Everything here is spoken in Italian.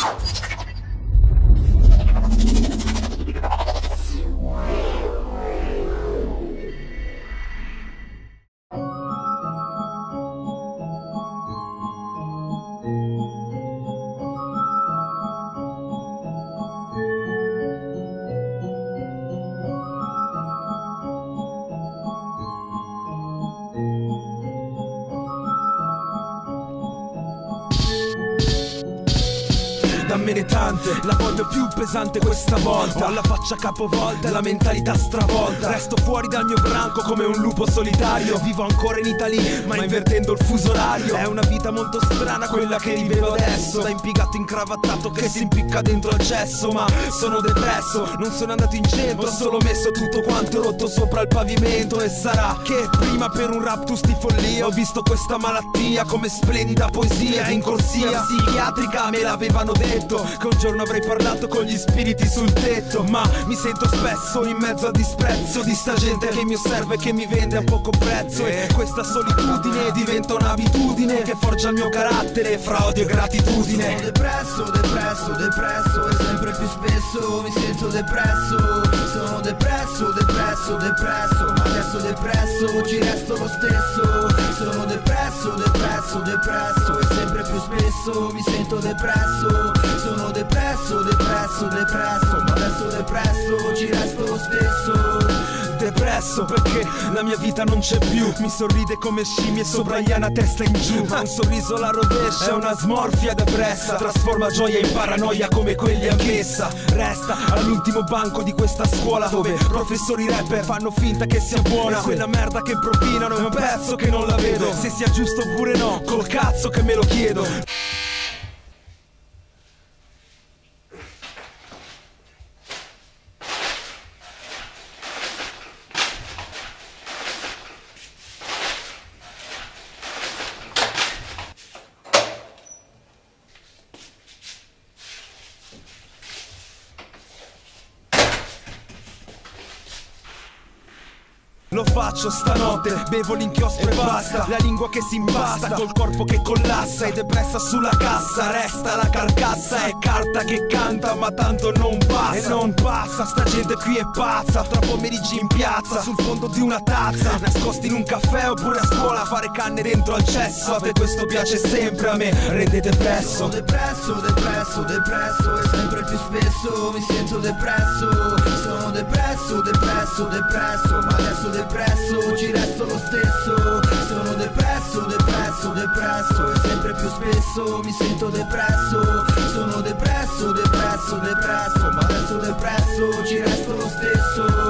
Dammene tante, la voglio più pesante questa volta. Ho la faccia capovolta e la mentalità stravolta. Resto fuori dal mio branco come un lupo solitario. Vivo ancora in Italia, ma invertendo il fuso orario. È una vita molto strana quella che vivevo adesso, da impiegato incravattato che si impicca dentro al cesso. Ma sono depresso, non sono andato in centro, ho solo messo tutto quanto rotto sopra il pavimento. E sarà che prima per un raptus di follia ho visto questa malattia come splendida poesia. In corsia psichiatrica me l'avevano detto che un giorno avrei parlato con gli spiriti sul tetto. Ma mi sento spesso in mezzo al disprezzo di sta gente che mi osserva e che mi vende a poco prezzo. E questa solitudine diventa un'abitudine che forgia il mio carattere fra odio e gratitudine. Sono depresso, depresso, depresso, e sempre più spesso mi sento depresso. Sono depresso, depresso, depresso, ma adesso depresso ci resto lo stesso. Sono depresso, depresso, depresso, e sempre più spesso mi sento depresso. Sono depresso, depresso, depresso, ma adesso depresso ci resto lo stesso. Depresso perché la mia vita non c'è più. Mi sorride come scimmie sopra gli a testa in giù. Ma un sorriso alla rovescia è una smorfia depressa. Trasforma gioia in paranoia come quelli anch'essa. Resta all'ultimo banco di questa scuola dove professori rapper fanno finta che sia buona. Quella merda che propinano è un pezzo che non la vedo. Se sia giusto oppure no, col cazzo che me lo chiedo. Lo faccio stanotte, bevo l'inchiostro e basta. La lingua che si impasta, col corpo che collassa. È depressa sulla cassa, resta la carcassa. È carta che canta ma tanto non passa. E non passa, sta gente qui è pazza. Tra pomeriggi in piazza, sul fondo di una tazza, nascosti in un caffè oppure a scuola a fare canne dentro al cesso. A te questo piace sempre, a me rende depresso. Sono depresso, depresso, depresso, e sempre più spesso mi sento depresso. Sono depresso, depresso, depresso, ma adesso depresso ci resto lo stesso. Sono depresso, depresso, depresso, e sempre più spesso mi sento depresso. Sono depresso, depresso, depresso, ma adesso depresso ci resto lo stesso.